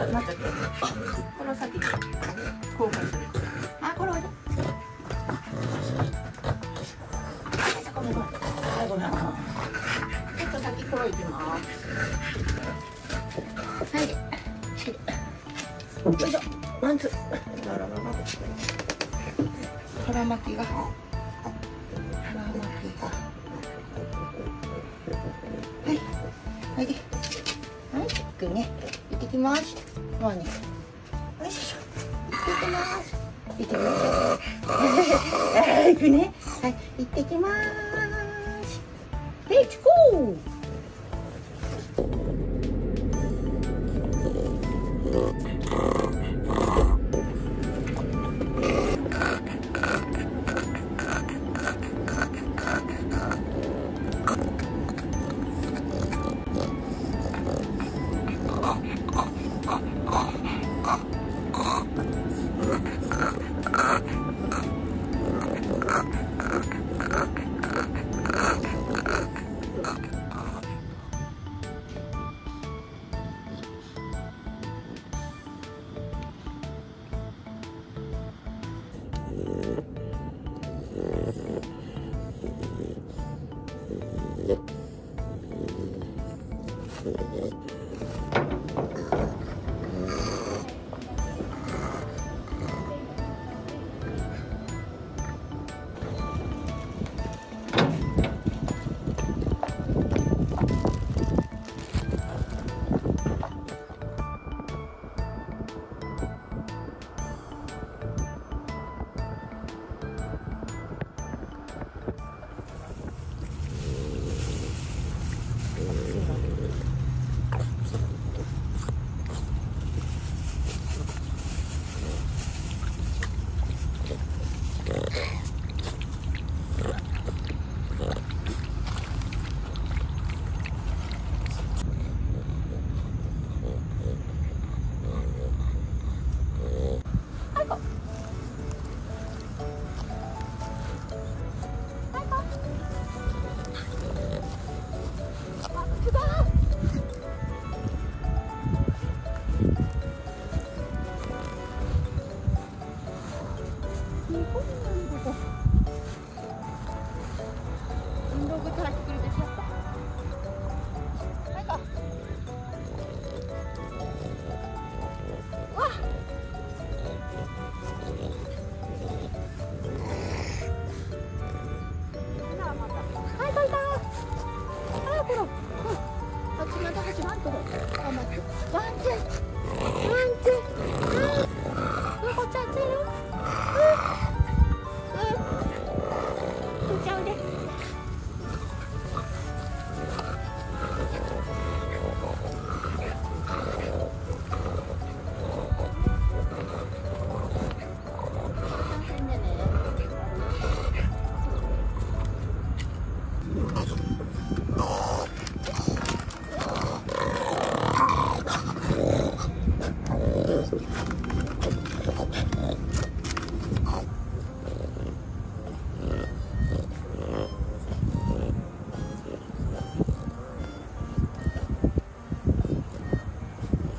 なっちゃって。これを先に交換する。あ、これおいで。ごめんごめん。はい、ごめん。ちょっと先これいきます。はい。よいしょ。ワンツー。腹巻きが。はい。はい。はい。行くね。行ってきます。もうね。よいしょ。行ってきます。行ってきます。行くね。はい。行ってきます。レッツゴー。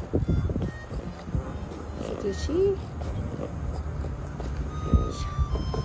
涼しい。よいしょ。